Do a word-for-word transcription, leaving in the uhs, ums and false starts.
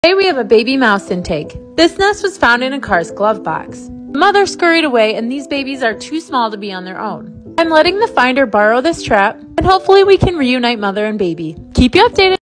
Today we have a baby mouse intake. This nest was found in a car's glove box. The mother scurried away and these babies are too small to be on their own. I'm letting the finder borrow this trap and hopefully we can reunite mother and baby. Keep you updated.